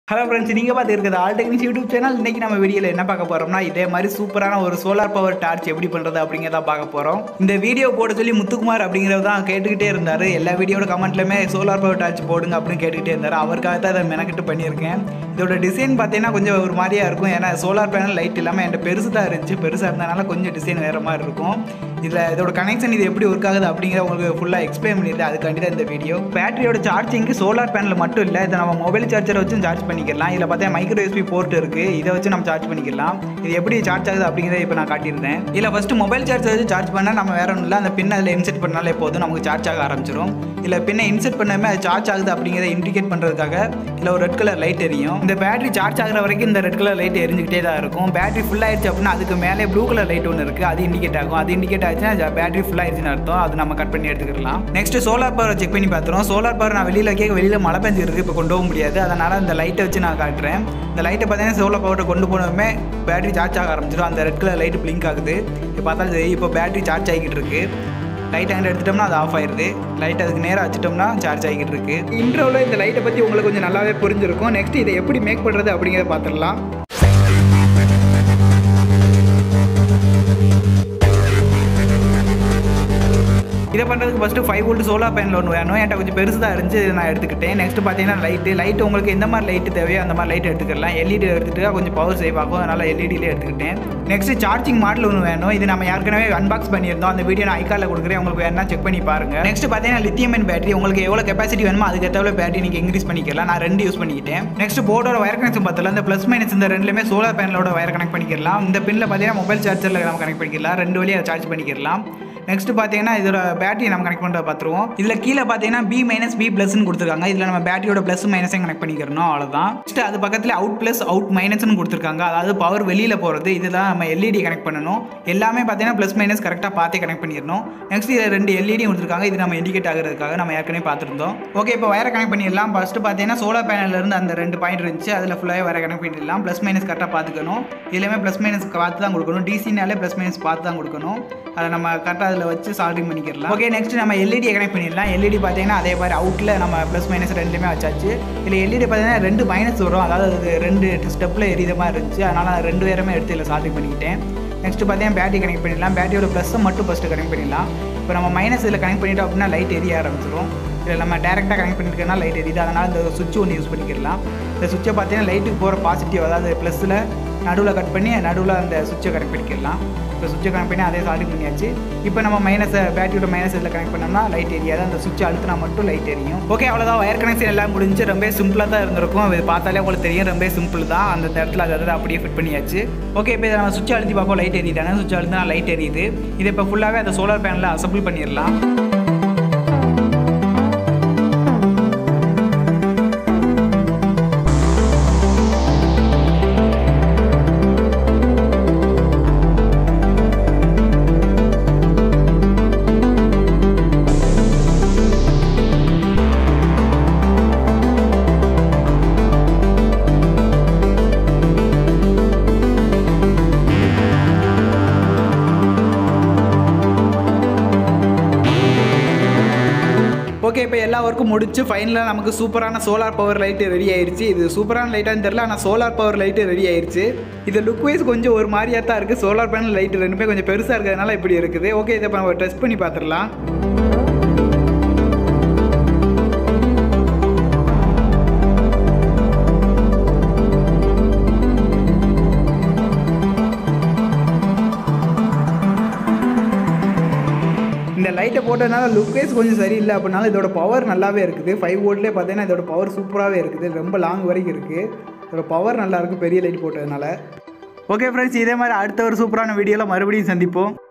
Hello friends, நீங்கள் பார்த்து இருக்கிறது ஆல் டெக்னிக்ஸ் யூடியூப் சேனல். இன்றைக்கி நம்ம வீடியோவில் என்ன பார்க்க போகிறோம்னா, இதே மாதிரி சூப்பரான ஒரு சோலார் பவர் டார்ச் எப்படி பண்ணுறது அப்படிங்கிறத பார்க்க போகிறோம். இந்த வீடியோ போட சொல்லி முத்துக்குமார் அப்படிங்கிறத தான் கேட்டுக்கிட்டே இருந்தார். எல்லா வீடியோட கமெண்ட்லையுமே சோலார் பவர் டார்ச் போடுங்க அப்படின்னு கேட்டுக்கிட்டே இருந்தார். அவருக்காக தான் அதை மெனக்கிட்டு பண்ணியிருக்கேன். இதோட டிசைன் பார்த்தீங்கன்னா கொஞ்சம் ஒரு மாதிரியாக இருக்கும். ஏன்னா சோலார் பேனல் லைட் இல்லாமல் என்கிட்ட பெருசு தான் இருந்துச்சு. பெருசாக இருந்ததுனால கொஞ்சம் டிசைன் வேறு மாதிரி இருக்கும். இதோட கனெக்ஷன் இது எப்படி ஒர்க் ஆகுது அப்படிங்கிற உங்களுக்கு ஃபுல்லாக எக்ஸ்பிளைன் பண்ணியிருந்தேன். அதுக்காண்டி தான் இந்த வீடியோ. பேட்டரியோட சார்ஜிங்கு சோலார் பேனல் மட்டும் இல்லை, இதை நம்ம மொபைல் சார்ஜரை வச்சு சார்ஜ் பண்ணிக்கலாம். இதில் பார்த்தா மைக்ரோ யூஎஸ்பி போர்ட் இருக்குது, இதை வச்சு நம்ம சார்ஜ் பண்ணிக்கலாம். இது எப்படி சார்ஜ் ஆகுது அப்படிங்கிறத இப்போ நான் காட்டியிருந்தேன். இதில் ஃபஸ்ட்டு மொபைல் சார்ஜர் வச்சு சார்ஜ் பண்ணால் நம்ம வேற ஒன்றும் இல்லை, அந்த பின்னை அதில் இன்செர்ட் பண்ணாலே போதும், நமக்கு சார்ஜ் ஆக ஆரம்பிச்சிடும். இல்லை பின்னை இன்செர்ட் பண்ணாமல் அது சார்ஜ் ஆகுது அப்படிங்கிறத இண்டிகேட் பண்ணுறதுக்காக இல்லை ஒரு ரெட் கலர் லைட் எரியும். இந்த பேட்டரி சார்ஜ் ஆகிற வரைக்கும் இந்த ரெட் கலர் லைட் எரிஞ்சிக்கிட்டே தான் இருக்கும். பேட்டரி ஃபுல் ஆயிடுச்சு அப்படின்னா அதுக்கு மேலே ப்ளூ கலர் லைட் ஒன்று இருக்குது, அது இண்டிகேட் ஆகும். அது இண்டிகேட் ஆச்சுன்னா பேட்டரி ஃபுல் ஆயிடுச்சுன்னு அர்த்தம். அது நம்ம கட் பண்ணி எடுத்துக்கலாம். நெக்ஸ்ட் சோலார் பவர் செக் பண்ணி பார்த்துருவோம். சோலார் பவர் நான் வெளியில் மழை பெஞ்சிருக்கு, இப்போ கொண்டு போக முடியாது. அதனால் இந்த லைட்டை வச்சு நான் காட்டுறேன். இந்த லைட்டை பார்த்தீங்கன்னா சோலார் பவரை கொண்டு போனதுமே பேட்டரி சார்ஜ் ஆக ஆரம்பிச்சிடும். அந்த ரெட் கலர் லைட் பிளிங்க் ஆகுது. இப்போ பார்த்தாலும் சரி, இப்போ பேட்டரி சார்ஜ் ஆகிக்கிட்டு இருக்கு. லைட் அங்கே எடுத்துட்டோம்னா அது ஆஃப் ஆயிடுது. லைட் அதுக்கு நேராக வச்சுட்டோம்னா சார்ஜ் ஆகிக்கிட்டு இருக்கு. இன்ட்ரோவில் இந்த லைட்டை பற்றி உங்களுக்கு கொஞ்சம் நல்லாவே புரிஞ்சிருக்கும். நெக்ஸ்ட் இதை எப்படி மேக் பண்ணுறது அப்படிங்கிறத பார்த்துடலாம். இதை பண்ணுறதுக்கு ஃபஸ்ட்டு 5 வோல்ட் சோலார் பேனல் ஒன்று வேணும். என்கிட்ட கொஞ்சம் பெருசு தான் இருந்துச்சு, இதை நான் எடுத்துக்கிட்டேன். நெக்ஸ்ட் பார்த்தீங்கன்னா லைட்டு உங்களுக்கு எந்த மாதிரி லைட்டு தேவையோ அந்த மாதிரி லைட் எடுத்துக்கலாம். எல்இடி எடுத்துகிட்டு கொஞ்சம் பவர் சேவ் ஆகும், அதனால் எல்இடியிலே எடுத்துக்கிட்டேன். நெக்ஸ்ட் சார்ஜிங் மாடல் ஒன்று வேணும். இது நம்ம ஏற்கனவே அன்பாக்ஸ் பண்ணியிருந்தோம், அந்த வீடியோ நான் ஐகாலில் கொடுக்குறேன், உங்களுக்கு வேணா செக் பண்ணி பாருங்கள். நெக்ஸ்ட் பார்த்தீங்கன்னா லித்தியம் அயன் பேட்டரி, உங்களுக்கு எவ்வளோ கெப்பாசிட்டி வேணுமோ அதுக்கேற்ற பேட்டரி நீங்கள் இன்க்ரீஸ் பண்ணிக்கலாம். நான் 2 யூஸ் பண்ணிக்கிட்டேன். நெக்ஸ்ட் போர்டோட வயர் கனெக்ஷன் பார்த்தலாம். இந்த ப்ளஸ் மைனஸ் இந்த ரெண்டுலேயுமே சோலார் பேனலோட வயர் கனெக்ட் பண்ணிக்கலாம். இந்த பின்னில் பார்த்தீங்கன்னா மொபைல் சார்ஜரில் நம்ம கனெக்ட் பண்ணிக்கலாம். 2 வழியாக சார்ஜ் பண்ணிக்கலாம். நெக்ஸ்ட் பார்த்தீங்கன்னா இதோட பேட்டரி நம்ம கனெக்ட் பண்ணுறத பார்த்துருவோம். இதில் கீழே பார்த்தீங்கன்னா B- B+ கொடுத்துருக்காங்க. இதில் நம்ம பேட்டரியோட ப்ளஸ் மைனஸையும் கனெக்ட் பண்ணிக்கிறோம், அவ்வளோதான். நெக்ஸ்ட் அது பக்கத்தில் அவுட் ப்ளஸ் அவுட் மைனஸ்னு கொடுத்துருக்காங்க, அதாவது பவர் வெளியில் போகிறது. இதெல்லாம் நம்ம எல்இடி கனெக்ட் பண்ணணும். எல்லாமே பார்த்தீங்கன்னா ப்ளஸ் மைனஸ் கரெக்டாக பார்த்தே கனெக்ட் பண்ணிடணும். நெக்ஸ்ட் இதில் 2 எல்இடி கொடுத்துருக்காங்க, இது நம்ம இண்டிகேட் ஆகிறதுக்காக நம்ம ஏற்கனவே பார்த்துருந்தோம். ஓகே, இப்போ வயரை கனெக்ட் பண்ணிடலாம். ஃபஸ்ட்டு பார்த்தீங்கன்னா சோலார் பேனலிருந்து அந்த 2 பாயிண்ட் இருந்துச்சு, அதில் ஃபுல்லாகவே வயரை கனெக்ட் பண்ணிடலாம். ப்ளஸ் மைனஸ் கரெக்டாக பார்த்துக்கணும். இதுலேயுமே ப்ளஸ் மைனஸ் பார்த்து தான் கொடுக்கணும். டிசினாலே ப்ளஸ் மைனஸ் பார்த்து தான் கொடுக்கணும். அதை நம்ம கரெக்டாக அதில் வச்சு சால்டிங் பண்ணிக்கலாம். ஓகே, நெக்ஸ்ட் நம்ம எல்இடி கனெக்ட் பண்ணிடலாம். எல்இடி பார்த்தீங்கன்னா அதே மாதிரி அவுட்டில் நம்ம ப்ளஸ் மைனஸ் ரெண்டுமே வச்சாச்சு. இதில் எல்இடி பார்த்தீங்கன்னா 2 மைனஸ் வரும், அதாவது அது 2 ஸ்டெப்பில் எரியுற மாதிரி இருந்துச்சு. அதனால் நான் 2 பேருமே எடுத்து இதில் சால்டிங் பண்ணிக்கிட்டேன். நெக்ஸ்ட் பார்த்தீங்கன்னா பேட்டரி கனெக்ட் பண்ணிடலாம். பேட்டரியோட ப்ளஸ்ஸை மட்டும் ஃபஸ்ட்டு கனெக்ட் பண்ணிடலாம். இப்போ நம்ம மைனஸ் இதில் கனெக்ட் பண்ணிட்டோம் அப்படின்னா லைட் எரிய ஆரம்பிச்சிடும். இதில் நம்ம டேரெக்டாக கனெக்ட் பண்ணியிருக்கனால லைட் எரியுது, அதனால் இந்த சுவிட்ச் ஒன்று யூஸ் பண்ணிக்கலாம். இந்த சுவிட்சை பார்த்தீங்கன்னா லைட்டுக்கு போகிற பாசிட்டிவ், அதாவது ப்ளஸில் நடுவில் கட் பண்ணி நடுவில் அந்த சுவிட்சை கனெக்ட் பண்ணிக்கலாம். இப்போ சுவிட்சை கனெக்ட் பண்ணி அதே சால்டிங் பண்ணியாச்சு. இப்போ நம்ம பேட்டரியோட மைனஸ் இதில் கனெக்ட் பண்ணோம்னா லைட் எரியாது, அந்த சுவிட்ச் அழுத்தினா மட்டும் லைட் எரியும். ஓகே, அவ்வளோதான். வயர் கனெக்ஷன் எல்லாம் முடிஞ்சு ரொம்ப சிம்பிளாக தான் இருந்திருக்கும். இது பார்த்தாலே உங்களுக்கு தெரியும், ரொம்ப சிம்பிள் தான். அந்த இடத்துல அதை அப்படியே ஃபிட் பண்ணியாச்சு. ஓகே, இப்போ இதை நம்ம சுவிட்ச் அழுத்தி பார்ப்போம், லைட் எரியுதானே. சுவிட்ச் அழுத்தினா லைட் எரியுது. இதை இப்போ ஃபுல்லாகவே அந்த சோலார் பேனலில் அசம்பிள் பண்ணிடலாம். ஓகே, இப்போ எல்லா ஒர்க்கும் முடிச்சு ஃபைனலாக நமக்கு சூப்பரான சோலார் பவர் லைட்டு ரெடி ஆயிடுச்சு. இது சூப்பரான லைட்டான்னு தெரியல, ஆனால் சோலார் பவர் லைட்டு ரெடி ஆயிடுச்சு. இது லுக் வைஸ் கொஞ்சம் ஒரு மாதிரியாக தான் இருக்குது. சோலார் பேனல் லைட்டு ரெண்டுமே கொஞ்சம் பெருசாக இருக்கிறதுனால இப்படி இருக்குது. ஓகே, இதை இப்போ நம்ம டெஸ்ட் பண்ணி பார்த்துடலாம். இந்த லைட்டை போட்டதுனால லுக் வைஸ் கொஞ்சம் சரியில்லை, அப்படினால இதோட பவர் நல்லாவே இருக்குது. 5 வோல்ட்லேயே பார்த்தீங்கன்னா இதோட பவர் சூப்பராகவே இருக்குது, ரொம்ப லாங் வரைக்கும் இருக்குது. இதோட பவர் நல்லா இருக்குது பெரிய லைட் போட்டதுனால. ஓகே ஃப்ரெண்ட்ஸ், இதே மாதிரி அடுத்த ஒரு சூப்பரான வீடியோவில் மறுபடியும் சந்திப்போம்.